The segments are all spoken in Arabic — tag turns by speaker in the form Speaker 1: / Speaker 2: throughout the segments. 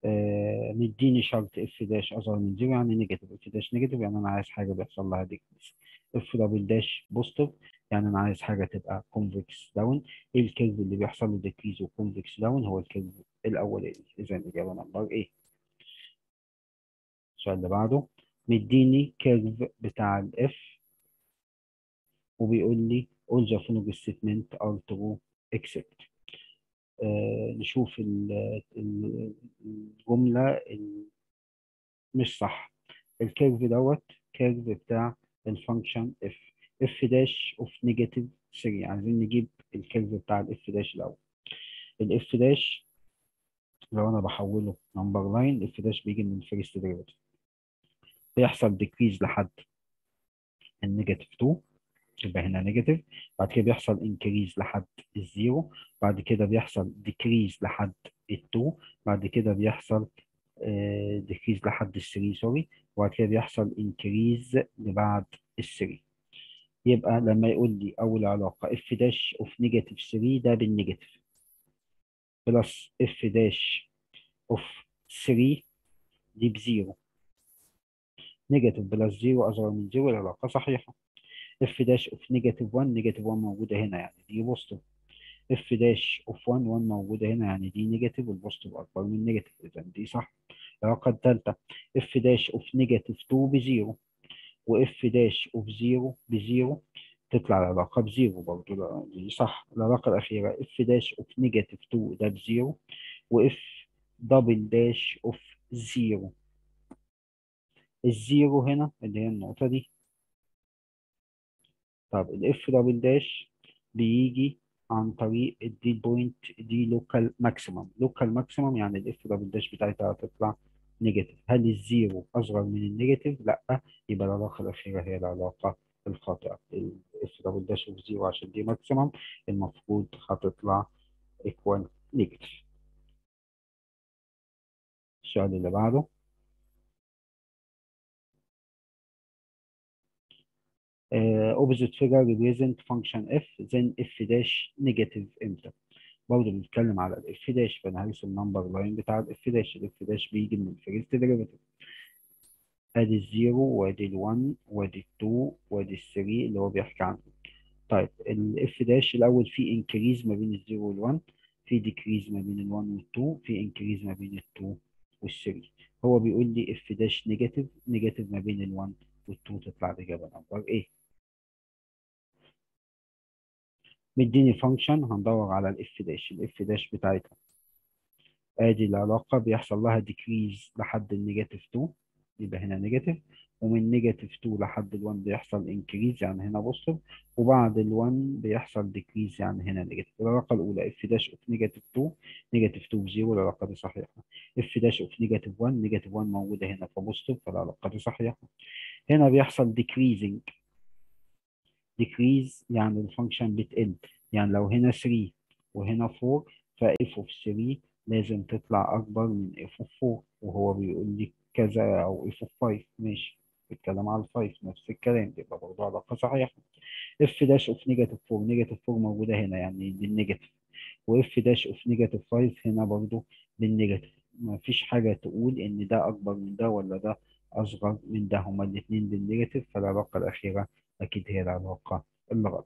Speaker 1: مديني شرط اف داش اصغر من زيرو يعني نيجاتيف، اف داش نيجاتيف يعني انا عايز حاجه بيحصل لها ديكريس، اف دبل داش بوزيتيف يعني انا عايز حاجه تبقى كونفكس داون. ايه الكيرف اللي بيحصل له ديكريس وكونفكس داون؟ هو الكيرف الاولاني، اذا الاجابه نمبر ايه. السؤال اللي بعده، مديني كيرف بتاع الاف وبيقول لي all the following statement are true except. نشوف الجمله مش صح. الكيرف دوت كيرف بتاع الفانكشن اف، اف داش اوف نيجاتيف 3. عايزين نجيب الكيرف بتاع الاف داش الاول. الاف داش لو انا بحوله نمبر لاين، الاف داش بيجي من الفيرست ديريفيتيف، بيحصل ديكريز لحد النيجاتيف 2 يبقى هنا نيجاتيف، بعد كده بيحصل انكريز لحد الزيرو، بعد كده بيحصل ديكريز لحد ال2، بعد كده بيحصل ديكريز لحد ال3 سوري، وبعد كده بيحصل انكريز لبعد ال3. يبقى لما يقول لي اول علاقه اف داش اوف نيجاتيف 3 ده بالنيجاتيف، بلس اف داش اوف 3 دي بزيرو، نيجاتيف بلس زيرو اصغر من زيرو، العلاقه صحيحه. اف داش اوف نيجاتيف 1، نيجاتيف 1 موجوده هنا يعني دي بوزيتيف. اف داش اوف 1، 1 موجوده هنا يعني دي نيجاتيف، والبوزيتيف اكبر من نيجاتيف، اذا دي صح. العلاقه الثالثه اف داش اوف نيجاتيف 2 بزيرو، واف داش اوف 0 بزيرو، تطلع العلاقه بزيرو برضه، دي صح. العلاقه الاخيره اف داش اوف نيجاتيف 2 ده بزيرو، واف دبل داش اوف 0، الزيرو هنا اللي هي النقطه دي. طب الاف دبل داش بيجي عن طريق الدي بوينت دي لوكال ماكسيمم، لوكال ماكسيمم يعني الاف دبل داش بتاعتها هتطلع نيجاتيف. هل الزيرو اصغر من النيجاتيف؟ لا، يبقى العلاقه الاخيره هي العلاقه الخاطئه. الاف دبل داش اوف زيرو عشان دي ماكسيمم المفروض هتطلع ايكوال نيجاتيف. السؤال اللي بعده، opposite figure represent function f then f dash negative امتى؟ برضه بنتكلم على الاف داش، فانا هرسم النمبر لاين بتاع الاف داش. الاف داش بيجي من الفيرست ديريفيتيف، ادي الزيرو وادي ال1 وادي ال2 وادي ال3 اللي هو بيحكي عنه. طيب الاف داش الاول في انكريز ما بين الزيرو وال1، في ديكريز ما بين ال1 وال2، في انكريز ما بين ال2 وال3. هو بيقول لي اف داش نيجاتيف، نيجاتيف ما بين ال1 وال2، تطلع الاجابه نمبر ايه. مديني فانكشن هندور على الاف داش، الاف داش بتاعتها ادي العلاقه بيحصل لها ديكريز لحد النيجاتيف 2 يبقى هنا نيجاتيف، ومن نيجاتيف 2 لحد ال1 بيحصل انكريز يعني هنا بوزيتيف، وبعد ال1 بيحصل ديكريز يعني هنا نيجاتيف. العلاقه الاولى اف داش اوف نيجاتيف 2، نيجاتيف 2 بزيرو، العلاقه دي صحيحه. اف داش اوف نيجاتيف 1، نيجاتيف 1 موجوده هنا فبوزيتيف، فالعلاقه دي صحيحه. هنا بيحصل ديكريزنج، ديكريز يعني الفانكشن بتقل، يعني لو هنا 3 وهنا 4 فاف اوف 3 لازم تطلع اكبر من اف اوف 4، وهو بيقول لي كذا، او اف اوف 5 ماشي، بيتكلم على الفايف نفس الكلام، يبقى برضه علاقه صحيحه. اف داش اوف نيجاتيف 4، نيجاتيف 4 موجوده هنا يعني بالنيجاتيف، واف داش اوف نيجاتيف 5 هنا برضه بالنيجاتيف. ما فيش حاجه تقول ان ده اكبر من ده ولا ده اصغر من ده، هما الاثنين بالنيجاتيف، فالعلاقه الاخيره اكيد هي العلاقه اللي غلط.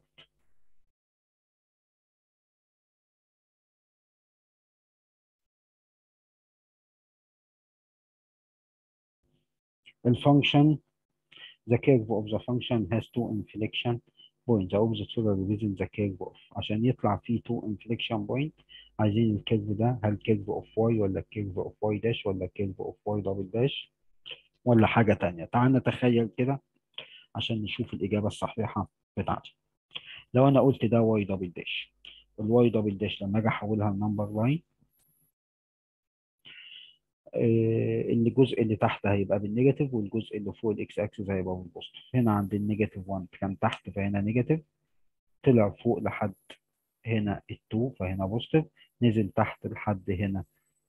Speaker 1: الفانكشن the curve of the function has two inflection points. the opposite figure represents the curve of. عشان يطلع فيه two inflection point عايزين الكيرف ده، هل كيرف اوف واي ولا كيرف اوف واي داش ولا كيرف اوف واي دبل داش ولا حاجة تانية؟ تعال نتخيل كده عشان نشوف الإجابة الصحيحة بتاعتي. لو أنا قلت ده واي دبل داش، الواي دبل داش لما أجي أحولها لنمبر لاين، الجزء اللي تحت هيبقى بالنيجاتيف، والجزء اللي فوق الاكس اكسس هيبقى بالبوزيتيف. هنا عند النيجاتيف 1 كان تحت فهنا نيجاتيف، طلع فوق لحد هنا ال2 فهنا بوزيتيف، نزل تحت لحد هنا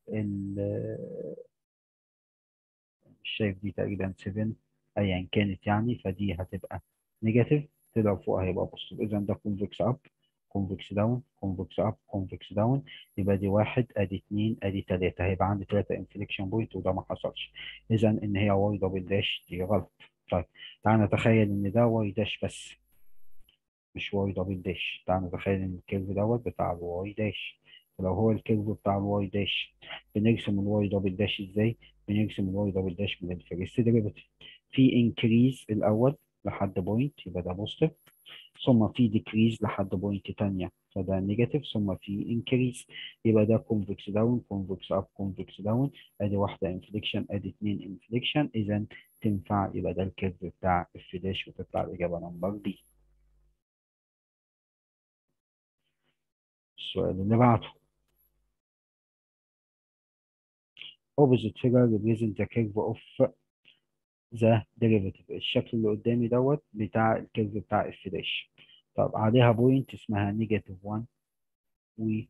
Speaker 1: مش شايف دي تقريبا 7 ايا كانت يعني، فدي هتبقى نيجاتيف، طلع فوق هيبقى بوزيتيف، اذا ده كونفكس اب كونفكس داون، كونفكس اب، كونفكس داون. يبقى دي واحد، ادي اتنين، ادي تلاته. هيبقى عندي تلاته انفليكشن بوينت وده ما حصلش. اذا ان هي واي دبل داش دي غلط. طيب تعالى نتخيل ان ده واي داش بس، مش واي دبل داش. تعالى نتخيل ان الكيرف دوت بتاع الواي داش. ولو هو الكيرف بتاع الواي داش، بنرسم الواي دبل داش ازاي؟ بنرسم الواي دبل داش من الفيرست ديريفيتيف. في انكريز الاول لحد بوينت يبقى ده بوزيتيف، ثم في ديكريز لحد بوينت تانية فده نيجاتيف، ثم في انكريز. يبقى ده كونفكس داون، كونفكس اب، كونفكس داون. ادي واحده انفليكشن، ادي اتنين انفليكشن. اذا تنفع، يبقى ده الكيرف بتاع اف داش وتطلع الاجابه نمبر بي. السؤال اللي بعده. opposite figure represent the curve of the derivative. الشكل اللي قدامي دوت بتاع الكيرف بتاع اف داش. طب عليها بوينت اسمها نيجاتيف 1 و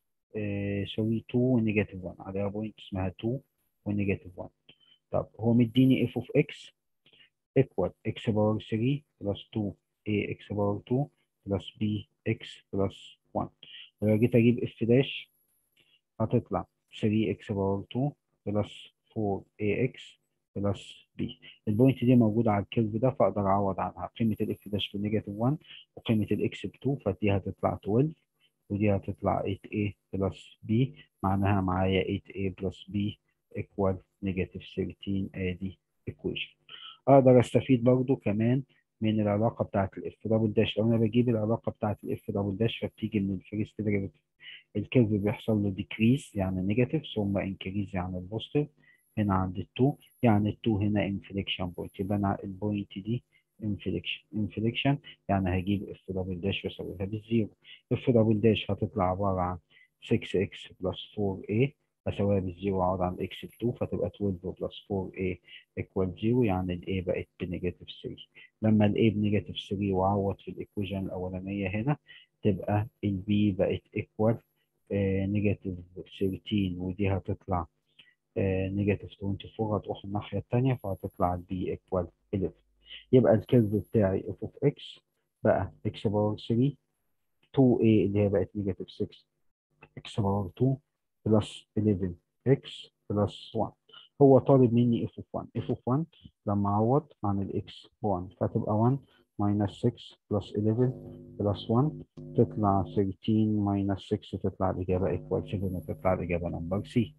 Speaker 1: سوري 2 ونيجاتيف 1. عليها بوينت اسمها 2 ونيجاتيف 1. طب هو مديني اف اوف اكس ايكوال اكس باور 3 بلس 2 اي اكس باور 2 بلس بي اكس بلس 1. ولو جيت اجيب اف داش هتطلع 3x باور 2 بلس 4ax بلس b. البوينت دي موجودة على الكيرف ده فأقدر أعوض عنها. قيمة الاف داش بنيجاتيف 1 وقيمة الاكس ب 2، فدي هتطلع 12 ودي هتطلع 8a بلس b. معناها معايا 8a بلس b equal نيجاتيف 13. ادي equation. اقدر استفيد برضو كمان من العلاقة بتاعت الاف دبل داش. لو انا بجيب العلاقة بتاعت الاف دبل داش فبتيجي من الفيرست ديريفيتيف. الكيرف بيحصل له ديكريز يعني نيجاتيف، ثم انكريز يعني البوزيتيف. هنا عند التو يعني التو هنا انفليكشن بوينت. يبقى انا البوينت دي انفليكشن يعني هجيب اف دبل داش واسويها بالزيرو. اف دبل داش هتطلع عباره عن 6x بلس 4a، اسويها بالزيرو واقعد على الاكس ب 2 فتبقى 12 بلس 4a ايكوال 0. يعني الاي بقت بنيجاتيف 3. لما الاي بنيجاتيف 3 واعوض في الايكويشن الاولانيه هنا تبقى البي بقت ايكوال نيجاتيف 13 ودي هتطلع نيجاتيف 24. هتروح الناحية التانية فهتطلع البي ايكوال 11. يبقى الكيرف بتاعي اف اوف اكس بقى اكس باور 3 2a اللي هي بقت نيجاتيف 6 اكس باور 2 بلس 11 اكس بلس 1. هو طالب مني اف اوف 1. اف اوف 1 لما اعوض عن الاكس ب 1 فتبقى 1 ماينس 6 بلس 11 بلس 1 تطلع 13 ماينس 6 تطلع الإجابة ايكوال 7 وتطلع الإجابة نمبر سي.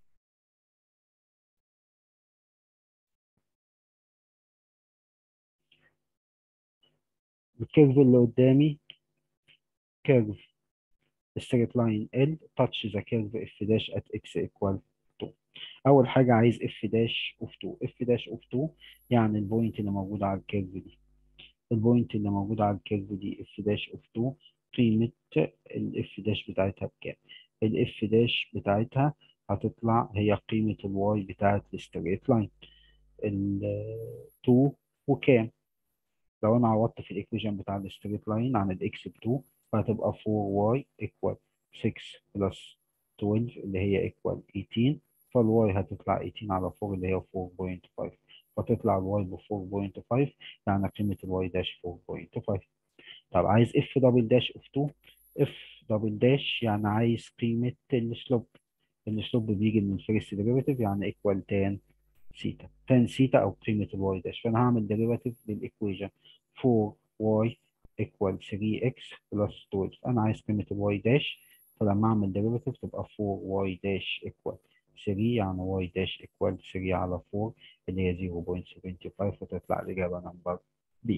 Speaker 1: الكيرف اللي قدامي كيرف straight line L touch the curve f dash at x equal 2. أول حاجة عايز f dash of 2. f dash of 2 يعني البوينت اللي موجودة على الكيرف دي. البوينت اللي موجودة على الكيرف دي اف داش اوف 2. قيمة الاف داش بتاعتها بكام؟ الاف داش بتاعتها هتطلع هي قيمة الواي بتاعت الستريت لاين ال 2 وكام؟ لو انا عوضت في الايكويشن بتاع الستريت لاين عن الاكس ب 2 فهتبقى 4y equal 6 بلس 12 اللي هي equal 18. فالواي هتطلع 18 على 4 اللي هي 4.5 فتطلع الواي ب 4.5. يعني قيمة الواي داش 4.5. طب عايز اف دبل داش اوف 2. اف دبل داش يعني عايز قيمة السلوب. السلوب بيجي من الفيرست ديريفيتيف يعني ايكوال تان سيتا. تان سيتا او قيمة الواي داش. فانا هعمل ديريفيتيف للايكويشن 4y equal 3x plus 12. انا عايز قيمة الواي داش فلما اعمل ديريفيتيف تبقى 4y dash equal 3 يعني y dash equal 3 على 4 اللي هي 0.75 وتطلع الإجابة نمبر B.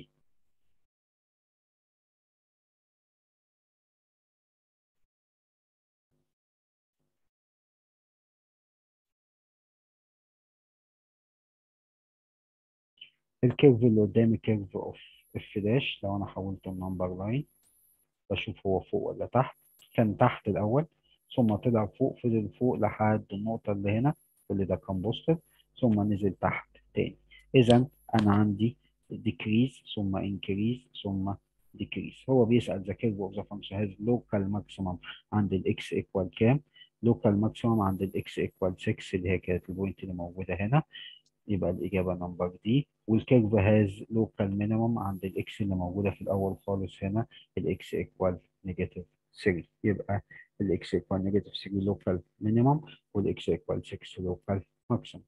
Speaker 1: الكيرف اللي قدامي كيرف اوف اف داش. لو انا حولته لنمبر لاين بشوف هو فوق ولا تحت. كان تحت الاول ثم طلع فوق، فضل فوق لحد النقطة اللي هنا كل ده كان بوزيتيف ثم نزل تحت تاني. اذا انا عندي decrease ثم increase ثم decrease. هو بيسأل the curve of the function has local maximum عند الاكس equal كام؟ local maximum عند الاكس equal 6 اللي هي كانت البوينت اللي موجودة هنا. يبقى الإجابة نمبر دي. والكيرف هاز لوكال مينيموم عند الإكس اللي موجودة في الأول خالص هنا الإكس إيكوال نيجاتيف 3. يبقى الاكس ايكوال نيجاتيف 3 لوكال مينيمم، والاكس ايكوال 6 لوكال ماكسيمم.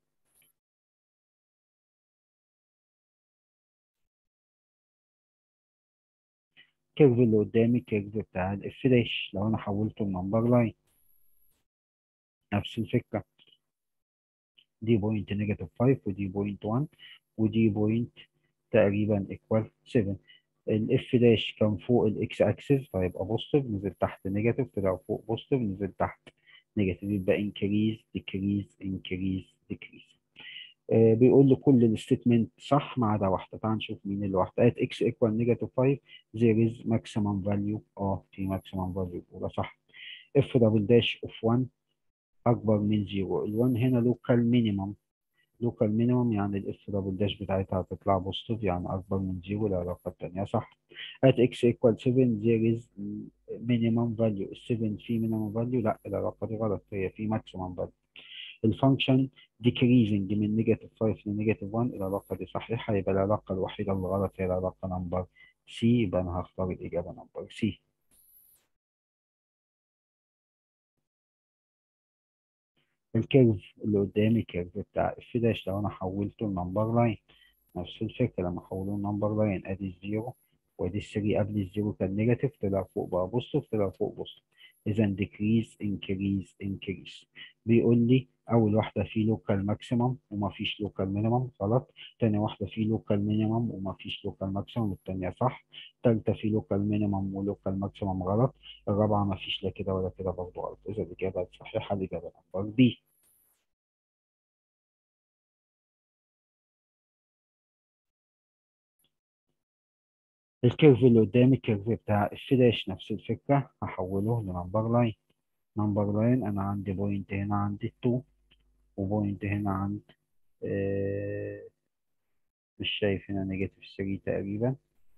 Speaker 1: الكيرف اللي قدامي الكيرف بتاع الاف داش، لو انا حولته لنمبر لاين نفس الفكره، دي بوينت نيجاتيف 5 ودي بوينت 1 ودي بوينت تقريبا ايكوال 7. الاف داش كان فوق الاكس اكسس فيبقى بوزيتيف، نزل تحت نيجاتيف، طلع فوق بوزيتيف، نزل تحت نيجاتيف، يبقى انكريز ديكريز انكريز ديكريز. بيقول لي كل الستيتمنت صح ما عدا واحده، تعال نشوف مين اللي واحده. ات اكس ايكوال نيجاتيف 5 there is maximum value، في maximum value ولا صح. اف دبل داش اوف 1 اكبر من 0، ال1 هنا لوكال مينيمم، لوكال مينيمم يعني الاف دبل داش بتاعتها هتطلع بوزيتيف يعني اكبر من 0، العلاقه الثانيه صح. at x equal 7 there is minimum value، ال 7 في minimum value، لا العلاقه دي غلط، هي في maximum value. الفانكشن decreasing من نيجاتيف 5 لنيجاتيف 1، العلاقه دي صحيحه، يبقى العلاقه الوحيده اللي غلط هي العلاقه نمبر سي، يبقى انا هختار الاجابه نمبر سي. الكيرف اللي قدامي الكيرف بتاع اف داش، لو انا حولته لنمبر لاين نفس الفكرة، لما حولوه نمبر لاين ادي الزيرو وادي الثري، قبل الزيرو كان نيجاتيف، طلع فوق بقى بوزيتيف، طلع فوق بوزيتيف، اذا ديكريز انكريز انكريز. بيقول لي اول واحدة في لوكال ماكسيمم وما فيش لوكال مينيمم، غلط. تاني واحدة في لوكال مينيمم وما فيش لوكال ماكسيمم، التانية صح. تالتة في لوكال مينيمم ولوكال ماكسيمم، غلط. الرابعة ما فيش لا كده ولا كده، برضه غلط، اذا الإجابة الصحيحة الإجابة نمبر بي. الكيرف اللي قدامي الكيرف بتاع اف داش، نفس الفكرة، هحوله لنمبر لاين. نمبر لاين أنا عندي بوينت هنا عند 2 وبوينت هنا عند آه مش شايف هنا نيجاتيف 3 تقريبا.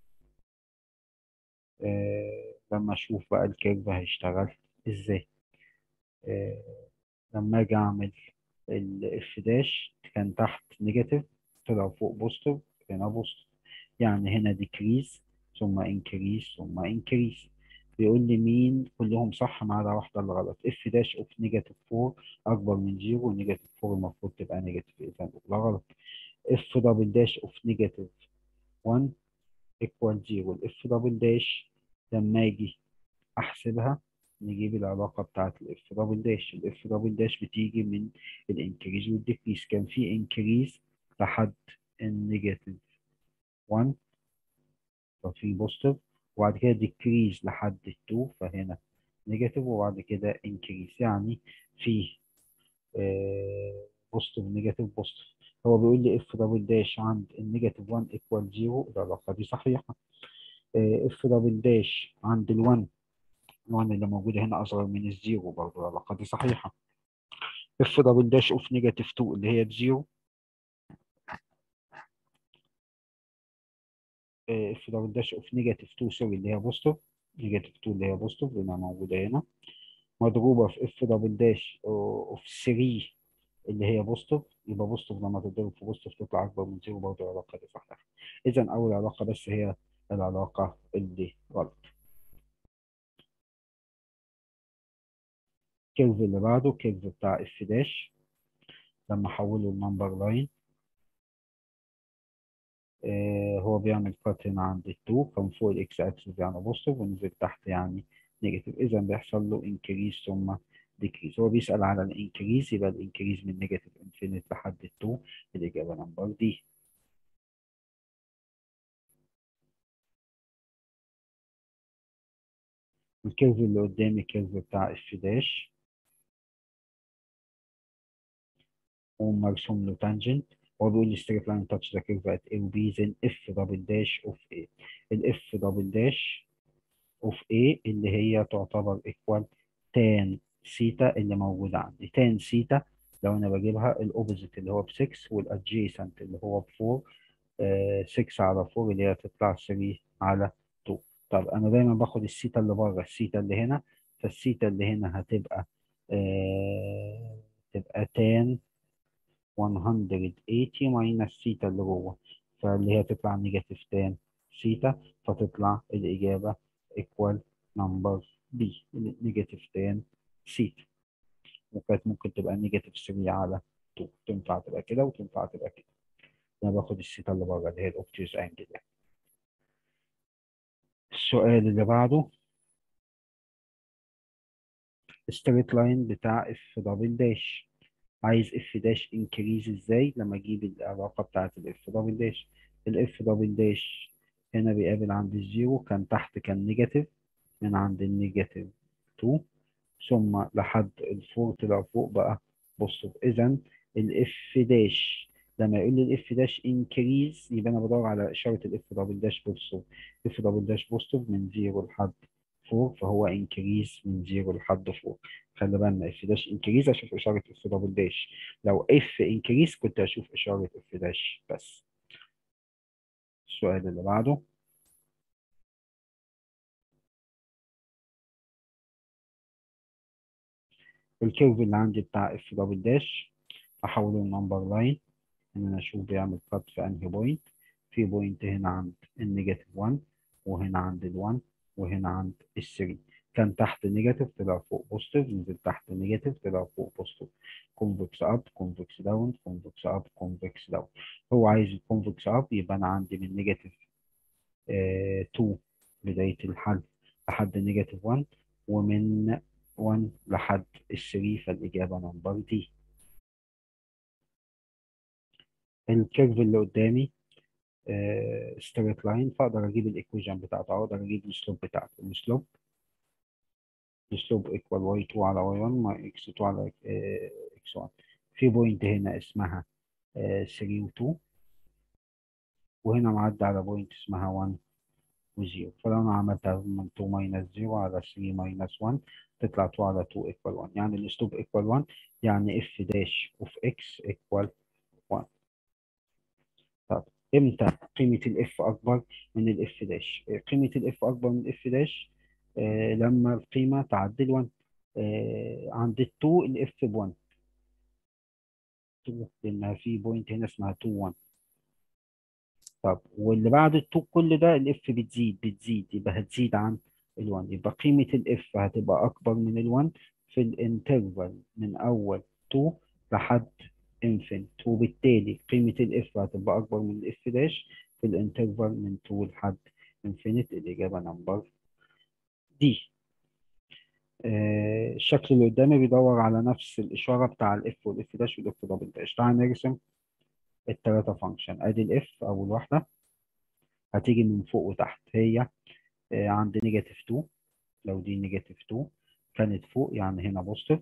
Speaker 1: لما أشوف بقى الكيرف هيشتغل إزاي. آه لما أجي أعمل الاف داش كان تحت نيجاتيف، طلع فوق بوزيتيف، هنا بوزيتيف، يعني هنا ديكريز ثم انكريز ثم انكريز. بيقول لي مين كلهم صح ما عدا واحده اللي غلط. اف داش اوف نيجاتيف 4 اكبر من 0، ونيجاتيف 4 المفروض تبقى نيجاتيف، اذا لا غلط. اف دبل داش اوف نيجاتيف 1 ايكوال 0، الاف دبل داش لما اجي احسبها نجيب العلاقه بتاعت الاف دبل داش. الاف دبل داش بتيجي من الانكريز والديكريز، كان في انكريز لحد النيجاتيف 1 ففي بوزيتيف، وبعد كده ديكريز لحد 2 فهنا نيجاتيف، وبعد كده انكريز، يعني في بوزيتيف نيجاتيف بوزيتيف. هو بيقول لي اف دبل داش عند النيجاتيف 1 ايكوال 0، العلاقه دي صحيحه. اف دبل داش عند ال1، ال1 اللي موجوده هنا اصغر من الزيرو، برضه العلاقه دي صحيحه. اف دبل داش اوف نيجاتيف 2 اللي هي بزيرو، اف دبل داش اوف نيجاتيف 2 سوري اللي هي بوزيتيف، نيجاتيف 2 اللي هي بوزيتيف لانها موجوده هنا، مضروبة في اف دبل داش اوف 3 اللي هي بوزيتيف، يبقى بوزيتيف لما تضرب في بوزيتيف تطلع اكبر من 0، برضه العلاقة دي صح. اذا اول علاقة بس هي العلاقة اللي غلط. الكيرف اللي بعده الكيرف بتاع اف داش، لما احوله لنمبر لاين هو بيعمل كات هنا عند التو، كان فوق الاكس اكسس يعني بوزيتيف، ونزل تحت يعني نيجاتيف، اذا بيحصل له انكريز ثم ديكريز. هو بيسأل على الانكريز، يبقى الانكريز من نيجاتيف انفينيت لحد التو، الاجابة نمبر دي. الكيرف اللي قدامي الكيرف بتاع اف داش ومرسوم له تانجنت، هو بيقول لي ستريت لاين تاتش ذا كيرف ات اي وبي زين اف دبل داش اوف اي. الاف دبل داش اوف اي اللي هي تعتبر ايكوال تان سيتا اللي موجوده عندي. تان سيتا لو انا بجيبها الاوبوزيت اللي هو ب 6 والادجيسنت اللي هو ب 4، 6 على 4 اللي هي تطلع 3 على 2. طب انا دايما باخد السيتا اللي بره السيتا اللي هنا، فالسيتا اللي هنا هتبقى تبقى تان 180 ماينس سيتا اللي جوه، فاللي هي تطلع نيجاتيف تان سيتا، فتطلع الإجابة ايكوال نمبر بي نيجاتيف تان سيتا، وكانت ممكن تبقى نيجاتيف 3 على 2، تنفع تبقى كده وتنفع تبقى كده. انا باخد السيتا اللي بره اللي هي الاوبتيوز انجل يعني. السؤال اللي بعده ستريت لاين بتاع اف دبل داش. عايز اف داش انكريز ازاي لما اجيب العلاقه بتاعت الاف دبل داش. الاف دبل داش هنا بيقابل عند الزيرو، كان تحت كان نيجاتيف، من عند النيجاتيف 2 ثم لحد الفور طلع فوق بقى بوزيتيف. اذا الاف داش لما يقول لي الاف داش انكريز يبقى انا بدور على اشاره الاف دبل داش بوزيتيف. اف دبل داش بوزيتيف من 0 لحد 4، فهو انكريز من 0 لحد 4. خلي بالنا اف داش انكريز اشوف اشاره اف دبل داش، لو اف انكريز كنت اشوف اشاره اف داش بس. السؤال اللي بعده الكيرف اللي عندي بتاع اف دبل داش احوله لنمبر لاين، ان انا اشوف بيعمل كات في انهي بوينت. في بوينت هنا عند النيجاتيف 1، وهنا عند ال1، وهنا عند ال3. كان تحت نيجاتيف طلع فوق بوزيتيف، نزل تحت نيجاتيف طلع فوق بوزيتيف. كونفكس اب كونفكس داون كونفكس اب كونفكس داون. هو عايز الكونفكس اب، يبقى انا عندي من نيجاتيف 2 بداية الحل لحد نيجاتيف 1، ومن 1 لحد ال3، فالإجابة نمبر دي. الكيرف اللي قدامي ستريت لاين، فاقدر اجيب الايكويشن بتاعته، اقدر اجيب السلوب بتاعته. السلوب ايكوال واي 2 على واي 1 مع اكس 2 على اكس 1. في بوينت هنا اسمها 3 و 2، وهنا معدي على بوينت اسمها 1 و 0. فلو انا عملتها من 2 ماينس 0 على 3 ماينس 1 تطلع 2 على 2 ايكوال 1. يعني الاسلوب ايكوال 1، يعني اف داش اوف اكس ايكوال 1. طب امتى قيمة الاف اكبر من الاف داش؟ قيمة الاف اكبر من الاف داش لما القيمة تعدي ال 1. عند ال 2 الاف ب 1، 2 لانها في بوينت هنا اسمها 2 1. طب واللي بعد ال 2 كل ده الاف بتزيد بتزيد، يبقى هتزيد عن ال 1، يبقى قيمة الاف هتبقى اكبر من ال 1 في الانترفال من اول 2 لحد انفينيت، وبالتالي قيمة الاف هتبقى اكبر من الاف داش في الانترفال من 2 لحد انفينيت. الاجابة نمبر دي. الشكل اللي قدامي بيدور على نفس الاشارة بتاع الاف والاف داش والاف دبل داش. تعال نرسم الثلاثة فانكشن. ادي الاف اول واحدة هتيجي من فوق وتحت، هي عند نيجاتيف 2. لو دي نيجاتيف 2 كانت فوق يعني هنا بوزيتيف،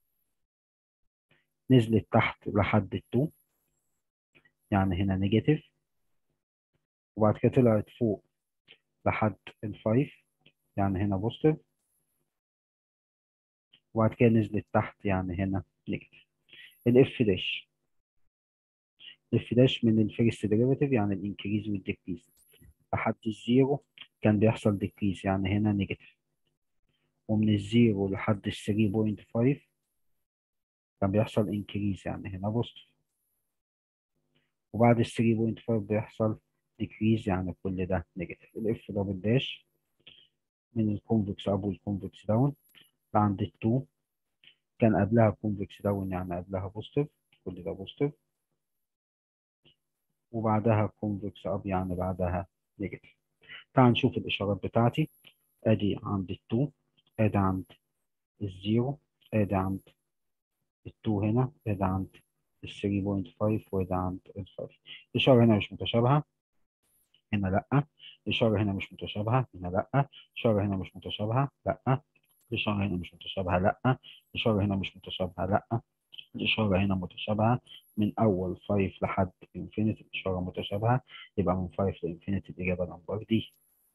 Speaker 1: نزلت تحت لحد ال 2 يعني هنا نيجاتيف، وبعد كده طلعت فوق لحد ال 5 يعني هنا بوزيتيف، وبعد كده نزلت تحت يعني هنا نيجاتيف. الاف داش، الاف داش من الفيرست ديريفيتيف يعني الانكريز والديكريز لحد الزيرو كان بيحصل ديكريز يعني هنا نيجاتيف، ومن الزيرو لحد ال 3.5 كان بيحصل انكريز يعني هنا بوزيتيف، وبعد ال 3.5 بيحصل ديكريز يعني كل ده نيجاتيف. الاف دبل داش من الكونفكس اب والكونفكس داون عند ال 2 كان قبلها كونفكس داون يعني قبلها بوزيتيف، كل ده بوزيتيف، وبعدها كونفكس اب يعني بعدها نيجاتيف. تعال نشوف الاشارات بتاعتي. ادي عند ال 2، ادي عند الزيرو، ادي عند ال 2 هنا، ادي عند ال 3.5، وادي عند ال 5. الاشاره هنا مش متشابهه، هنا لا. الاشاره هنا مش متشابهه، هنا لا. الاشاره هنا مش متشابهه، لا. الاشاره هنا مش متشابهه، لا. الاشاره هنا مش متشابهه، لا. الاشاره هنا متشابهه من اول 5 لحد انفينيتي، الاشاره متشابهه، يبقى من 5 لانفينيتي الاجابه نمبر دي.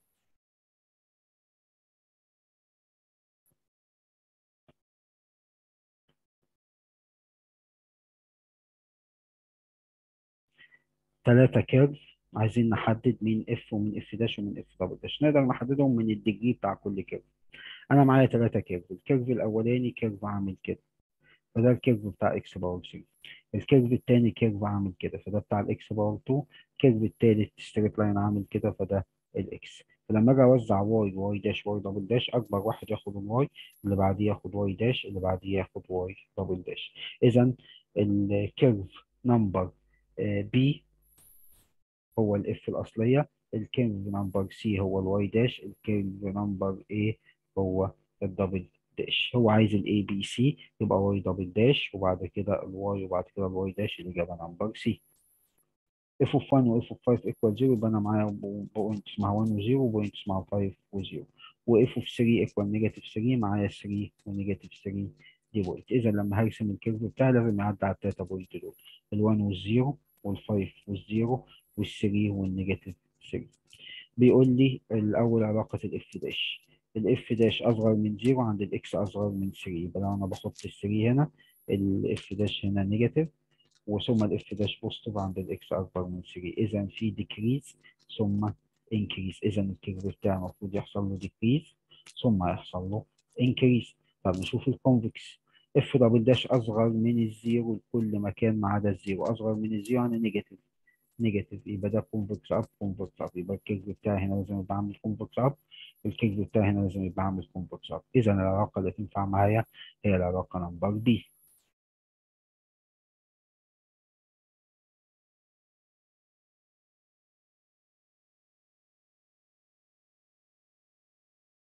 Speaker 1: ثلاثه كيرف عايزين نحدد مين اف ومين اف داش ومين اف دبل داش. نقدر نحددهم من الديجري بتاع كل كيرف. انا معايا ثلاثه كيرف. الكيرف الاولاني كيرف عامل كده، فده الكيرف بتاع اكس باور 3. الكيرف التاني كيرف عامل كده، فده بتاع الاكس باور 2. الكيرف التالت ستريت لاين عامل كده، فده الاكس. فلما اجي اوزع واي واي داش واي دبل داش، اكبر واحد ياخد الواي، اللي بعديه ياخد واي داش، اللي بعديه ياخد واي دبل داش. اذا الكيرف نمبر بي هو الاف الاصليه، الكيرف نمبر سي هو الواي داش، الكيرف نمبر اي هو الدبل داش. هو عايز الاي بي سي، يبقى واي دبل داش وبعد كده الواي وبعد كده الواي داش، الاجابه نمبر سي. اف اوف 1 واف اوف 5 ايكوال 0، يبقى انا معايا بوينت اسمها 1 و0 وبوينت اسمها 5 و0. واف اوف 3 ايكوال نيجاتيف 3، معايا 3 ونيجاتيف 3 دي بوينت. اذا لما هرسم الكيرف بتاعي لازم يعدي على الثلاثه بوينت دول، ال1 وال0 وال5 وال0 وال3 والنيجاتيف 3. بيقول لي الاول علاقه الاف داش، الاف داش اصغر من 0 عند الاكس اصغر من 3، يبقى لو انا بحط ال 3 هنا، الاف داش هنا نيجاتيف، وثم الاف داش بوزيتيف عند الاكس اكبر من 3. اذا في ديكريز ثم انكريز، اذا الكيرف بتاعي المفروض يحصل له ديكريز ثم يحصل له انكريز. طب نشوف الكونفكس، اف دبل داش اصغر من الزيرو لكل مكان ما عدا الزيرو، اصغر من الزيرو يعني نيجاتيف، نيجاتيف يبقى ده كونفكس اب كونفكس اب، يبقى الكيرف بتاعي هنا لازم يبقى عامل كونفكس اب، الكيرف بتاعي هنا لازم يبقى عامل كونفكس اب. اذا العلاقه اللي تنفع معايا هي العلاقه نمبر بي.